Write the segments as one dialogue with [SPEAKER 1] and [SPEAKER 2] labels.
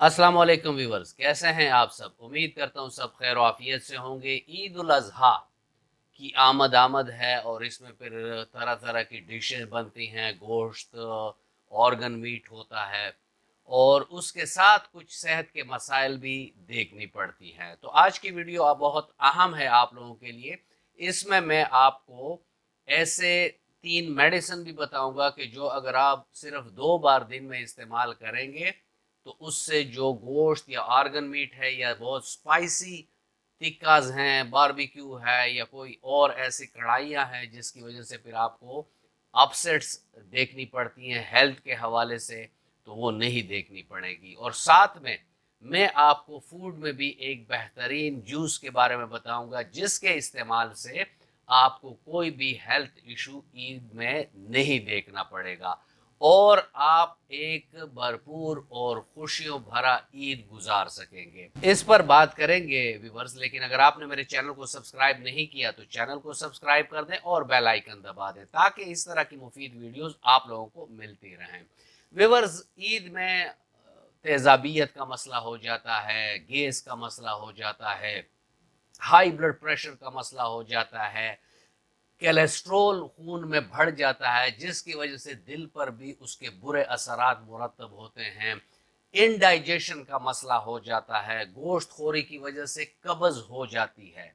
[SPEAKER 1] अस्सलाम वालेकुम व्यूवर्स, कैसे हैं आप सब। उम्मीद करता हूँ सब खैर आफियत से होंगे। ईद उल अज़हा की आमद है और इसमें फिर तरह तरह की डिशेस बनती हैं, गोश्त, ऑर्गन मीट होता है और उसके साथ कुछ सेहत के मसाइल भी देखनी पड़ती हैं। तो आज की वीडियो अब बहुत अहम है आप लोगों के लिए। इसमें मैं आपको ऐसे 3 मेडिसिन भी बताऊंगा कि जो अगर आप सिर्फ 2 बार दिन में इस्तेमाल करेंगे तो उससे जो गोश्त या ऑर्गन मीट है या बहुत स्पाइसी टिक्काज हैं, बारबेक्यू है या कोई और ऐसी कढ़ाइयाँ हैं जिसकी वजह से फिर आपको अपसेट्स देखनी पड़ती हैं हेल्थ के हवाले से, तो वो नहीं देखनी पड़ेगी। और साथ में मैं आपको फूड में भी एक बेहतरीन जूस के बारे में बताऊंगा जिसके इस्तेमाल से आपको कोई भी हेल्थ इशू ईद में नहीं देखना पड़ेगा और आप एक भरपूर और खुशियों भरा ईद गुजार सकेंगे। इस पर बात करेंगे व्यूअर्स, लेकिन अगर आपने मेरे चैनल को सब्सक्राइब नहीं किया तो चैनल को सब्सक्राइब कर दें और बेल आइकन दबा दें ताकि इस तरह की मुफीद वीडियोस आप लोगों को मिलती रहें। व्यूअर्स, ईद में तेजाबियत का मसला हो जाता है, गैस का मसला हो जाता है, हाई ब्लड प्रेशर का मसला हो जाता है, कोलेस्ट्रोल खून में बढ़ जाता है जिसकी वजह से दिल पर भी उसके बुरे असरात मुरतब होते हैं। इनडाइजेशन का मसला हो जाता है, गोश्त खोरी की वजह से कब्ज हो जाती है,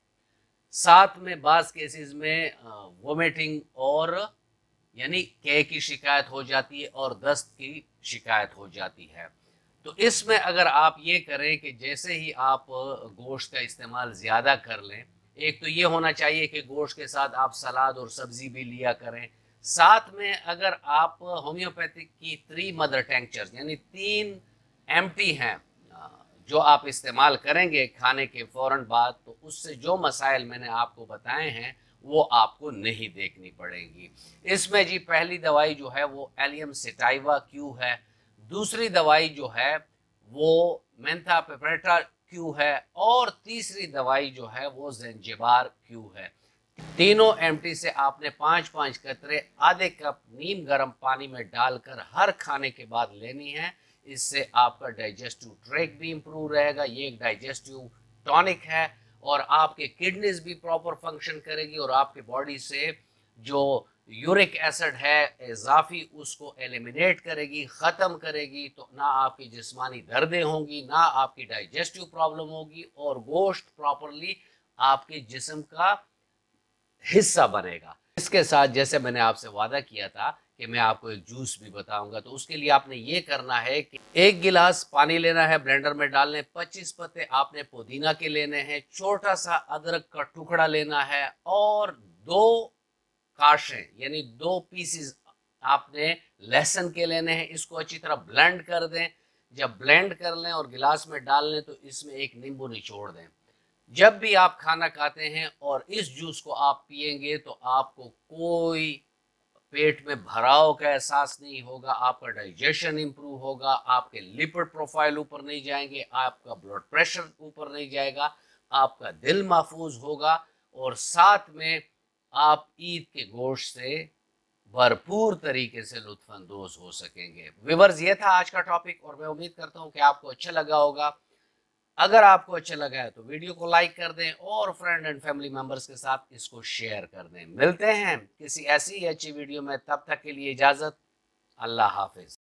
[SPEAKER 1] साथ में बाज़ केसेस में वोमिटिंग और यानी के की शिकायत हो जाती है और दस्त की शिकायत हो जाती है। तो इसमें अगर आप ये करें कि जैसे ही आप गोश्त का इस्तेमाल ज़्यादा कर लें, एक तो ये होना चाहिए कि गोश्त के साथ आप सलाद और सब्ज़ी भी लिया करें। साथ में अगर आप होम्योपैथिक की 3 मदर टेंक्चर्स यानी 3 एमटी हैं जो आप इस्तेमाल करेंगे खाने के फ़ौरन बाद, तो उससे जो मसाइल मैंने आपको बताए हैं वो आपको नहीं देखनी पड़ेगी। इसमें जी पहली दवाई जो है वो एलियम सिटाइवा क्यू है, दूसरी दवाई जो है वो मेंथा पेपरेटा क्यू है और तीसरी दवाई जो है वो ज़ेंजिबार क्यू है। तीनों एमटी से आपने 5-5 कतरे आधे कप नीम गर्म पानी में डालकर हर खाने के बाद लेनी है। इससे आपका डाइजेस्टिव ट्रैक भी इम्प्रूव रहेगा, ये एक डाइजेस्टिव टॉनिक है और आपके किडनीज भी प्रॉपर फंक्शन करेगी और आपके बॉडी से जो यूरिक एसिड है इजाफी उसको एलिमिनेट करेगी, ख़त्म करेगी। तो ना आपकी जिस्मानी दर्दें होंगी, ना आपकी डाइजेस्टिव प्रॉब्लम होगी और गोश्त प्रॉपरली आपके जिस्म का हिस्सा बनेगा। इसके साथ जैसे मैंने आपसे वादा किया था कि मैं आपको एक जूस भी बताऊंगा, तो उसके लिए आपने ये करना है कि 1 गिलास पानी लेना है, ब्लेंडर में डालने, 25 पत्ते आपने पुदीना के लेने हैं, छोटा सा अदरक का टुकड़ा लेना है और 2 काशें यानी 2 पीसेस आपने लहसुन के लेने हैं। इसको अच्छी तरह ब्लेंड कर दें। जब ब्लेंड कर लें और गिलास में डाल लें तो इसमें एक नींबू निचोड़ दें। जब भी आप खाना खाते हैं और इस जूस को आप पिएंगे तो आपको कोई पेट में भराव का एहसास नहीं होगा, आपका डाइजेशन इंप्रूव होगा, आपके लिपिड प्रोफाइल ऊपर नहीं जाएंगे, आपका ब्लड प्रेशर ऊपर नहीं जाएगा, आपका दिल महफूज होगा और साथ में आप ईद के गोश्त से भरपूर तरीके से लुत्फानंदोज हो सकेंगे। व्यूअर्स, ये था आज का टॉपिक और मैं उम्मीद करता हूँ कि आपको अच्छा लगा होगा। अगर आपको अच्छा लगा है तो वीडियो को लाइक कर दें और फ्रेंड एंड फैमिली मेंबर्स के साथ इसको शेयर कर दें। मिलते हैं किसी ऐसी ही अच्छी वीडियो में, तब तक के लिए इजाज़त। अल्लाह हाफिज।